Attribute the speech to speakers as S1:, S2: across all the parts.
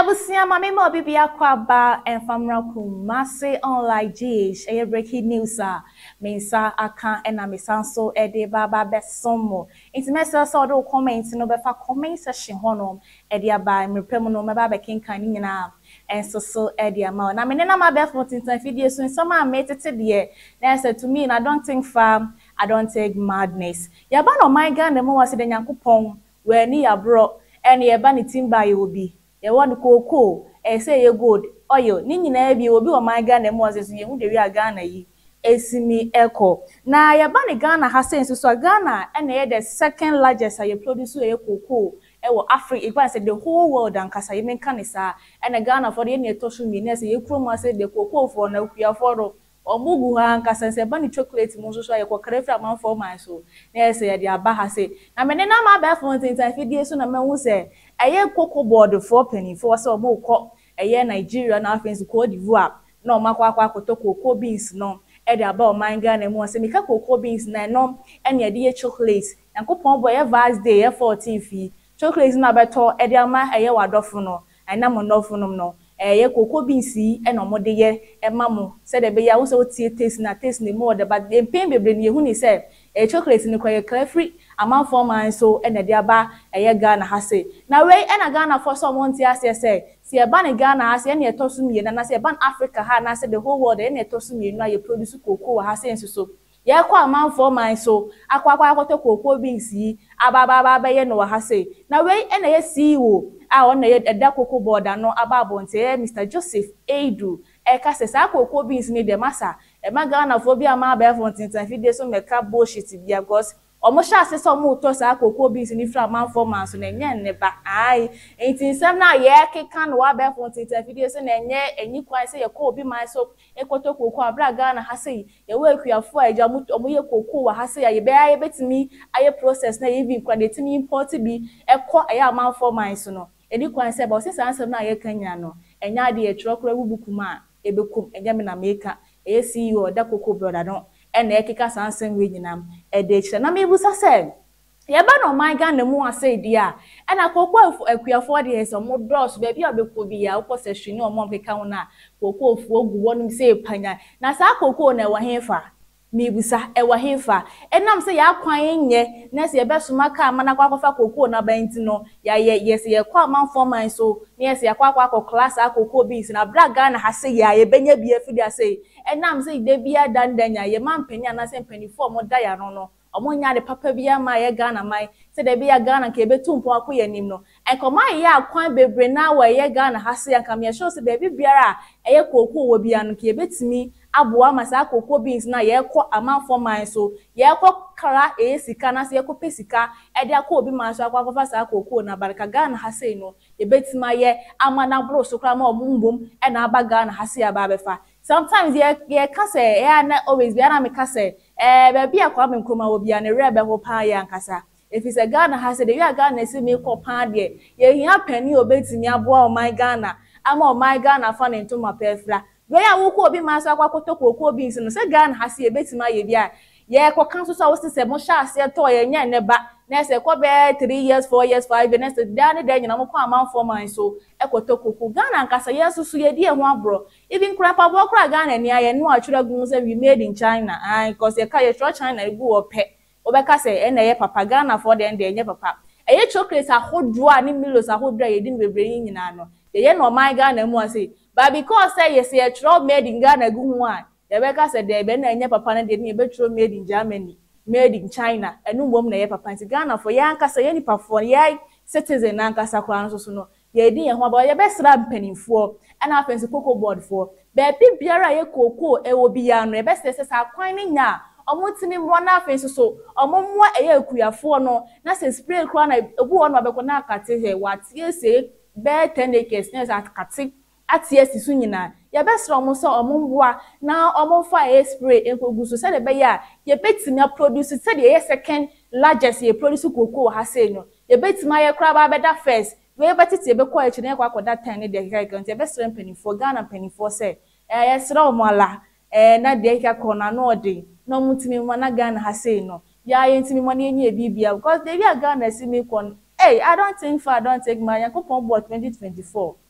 S1: Ebusia mami mo bibia kwaba enfamra Kumasi online jish breaking news mensa aka ena mesanso ede baba besomo inti mesa so do comment no be fa comment section honom ede aba mrepem no meba be kenkan ni nyina enso so ede ama na me na ma be 14 video so some metete de na say to me I don't think farm I don't take madness ya ba no my Ghana mo wase de nyankopon we ni ya bro ene ye ba ni timba ye obi ye want cocoa say ye good oil ni nyina bi obi o man Ghana mo aseso ye hu de wi Ghana yi esimi eko na ye ba ni Ghana ha sense so Ghana na ye the second largest ye produce ye cocoa e wo Africa it say the whole world and kasa ye menka ne sa na Ghana for ye ne toshu mi na say ye krom ase the cocoa for na kua for omugu ha nkasa se ba ni chocolate mo so ye kokere fra man for man so na say ye dia ba ha say na me ne na ma ba for tintan fidie so na me hu say eye cocoa board for penny for so mo ko eye Nigeria na afensi Cote d'Ivoire na o makwa akoto cocoa beans no e de aba o man Ghana mu se mika cocoa beans na no e ne de chocolate yankopon boy e vast day e 14 fi chocolate na beto e de ama eye wadofo no ana mo nofo no ye cocoa beans yi e no mo de ye e mamo se de be ya wo se o tie taste na taste ne mo de but dem pen bebre ne hu ni se chocolate ni kwaye carefree amount for man so e na de aba eye Ghana ha se na we e na Ghana for so mo ntia se se e ba ne Ghana ha se e na etosu mi na se e ban Africa ha na se the whole world e na etosu mi na ye produce cocoa ha se so ye kwa amount for man so akwa cocoa beans yi aba ye no ha se na we e na ye CEO on na ye da cocoa board no aba bonte Mr. Joseph Edu e ka se sa cocoa beans ni de masa e ma Ghana for bi ama ba fontintan fi de so meka bullshit bia because omo sha se so mo to sa cocoa beans ni fra man for man so na nya ne ba ai entinsem na ye keka no wa ba fontintan fi de so na nya enyi kwan se ye ko obi man so ekoto cocoa abra Ghana ha se ye we akuafo aja omo ye cocoa wa ha se ye be aye betimi aye process na even kwa de timi import bi ekọ aye man for man so no eni kwan se ba o se sansem na ye kanya no enya de ye tro kra wubukuma ebekum enya me na meka CEO da cocoa brother no ena ekeka sansem we nyinam ede kire na mebusa se ye ba no man Ghana mu ase dia ena cocoa akuafo de se mo dross ba bia obekọ bi ya ukọ se hwini omo keka ho na cocoa ofu ogu wonum se panya na sa cocoa na wa hefa mebusa e wa hefa enam se ya kwan nye na se ye besuma ka mana kwa kofa cocoa na banti no ya yes ye kwa man for man so yes ye kwa class cocoa beans na bra Ghana ha se ya ye benya bia fidi ase enam se de bia dandanya ye man panya na se mpani for mo da ya no omo nya de papa bia ma ye Ghana mai se de bia Ghana ke betumpo akoye nim no enkoma ye akwan bebre na wa ye Ghana ha se ankam ye show se baby biara eye cocoa wo bia no ke betimi aboa masa cocoa beans na ye ko amanfo man so ye ko kara sika na se ye ko pesika e de akọ obi man so akwa fa sa cocoa na baraka Ghana ha se no ye betima ye amana bro so kra ma omumbom e na aba Ghana ha se aba befa sometimes ye ka say na always be na me ka say be bia kwa me nkroma wo bia na rebe ho pa ya nkasa if is a Ghana ha say the we Ghana se me ko pa de ye hia pani obetimi aboa o my Ghana ama o my Ghana fa ne ntoma pefra we ya wo ko obi man so akwa koto cocoa beans no se Ghana ha se ebetima ye bia ye ko kan so so wo se mo sha ase to ye nya ne ba na se ko be 3 years 4 years 5 years next dan de nyina mo ko amount for man so e ko to cocoa Ghana nkasa ye susu ye die ho abro even krapa bo kra Ghana ni aye no atwura gun se we made in China because ye ka ye tro China e gu ope obeka se na ye papa Ghana for de nye papa eye chocolate ahodo a ni milos ahodo a ye din bebre nyina no ye no man Ghana mu ase but because say yes ye tro made in Ghana gu ho a ye beka se de be na nye papa na de ni be tro made in Germany made in China enu mbom na ye papa nti Ghana for ya nkasa ye nipa for ye citizen na nkasa kwa nso so no ye din ye ho aba ye be sra mpanimfo na afensi cocoa board for be biara ye cocoa e wo bia no ye be se sa kwan ni nya omutimi mro na afensi so omomwa eye akuafo no na se spray kra na ebu wo no abekọ na akate he watie se be 10 acres na sa akate atie sisu nyina ye besra omo so omomboa na omomfa e spray enkogu so se de be ya ye betimi produce se de ye second largest ye produce cocoa ha se no ye betimi ye kra ba beda first we betiti ye be kwa echi na kwa koda 10 ne de ka ye besra mpanifo Ghana mpanifo se ye sra omo ala na de ka kona no ode no mutimi mo na Ghana ha se no ya ye ntimi mo na enye bibia because they be Ghana si me kon I don't think for I don't take my yakopon board 2024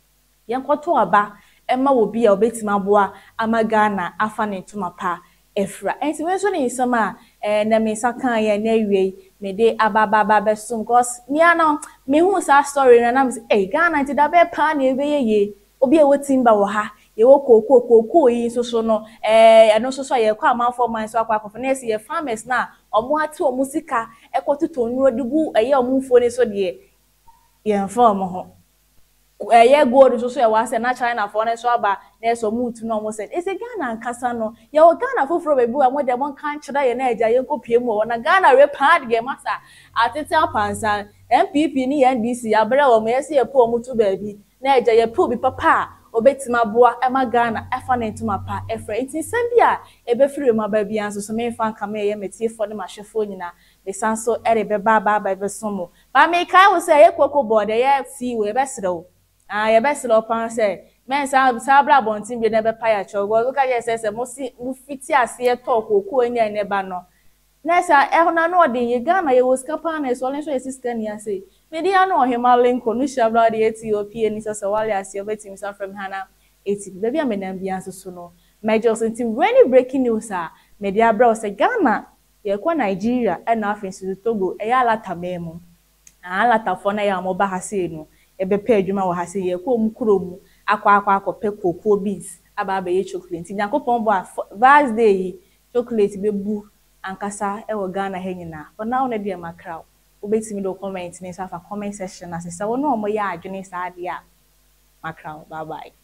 S1: Yenkoto aba ema wo bi a obetima boa amagana afa ne ntoma pa efra. Enti we so ne nsama na me saka ye na awie me de ababa besom cause me ana me hu sa story na me say eh Ghana nti da be pa na ebe ye obi e wotimba wo ha ye wo koko yi so no eno so ye kwa amanfo man so akwa akofo na ye farmers na omo ate omo sika ekototo nru adugu eye omo mfo ne so de ye form ho ye gold so ye wa say na China for na so aba na so mutu no mo say ese Ghana nkasa no ye wo Ghana foforo bebi wa mo de mo kan kira ye na eja ye kopie mu wo na Ghana we pad ge masa atete apansa MPP ni NDC abere wo mo ye se ye po mutu bebi na eja ye po bi papa obetima boa ema Ghana efa na ntuma pa efra enti sambia ebefiri ma ba bia so me fa nka me ye metie fo ne mahwefo nyina be sanso ere be ba be somo ba me kai wo say ye koko board ye fi we be serew ye be serew pan say men sa bra bontin bi na be pa ya chogo go ka ye say mo fiti ase talk koko anya ne ba no na sa ehuna no odin ye Ghana ye wo skapa na so len so ye sister ni ase media no ohema linko no shabla de Ethiopia ni so wale ase obetim sa from Hana eti baby amenam bia so no major senti really breaking news media bra say Ghana ye kwa Nigeria e na afensu Togo e ya lata memu alata fo na ya mo ba hase no e be pa adwuma wo hase ye kwa mu kuromu akwa pe cocoa beans aba be ye chocolate nyakopon bo birthday chocolate be bu ankasa e wo Ghana ha nyina for now na dia makra obetimi do comment ni sa fa comment section na se wo no mo ya adwene sa ade a makra bye bye.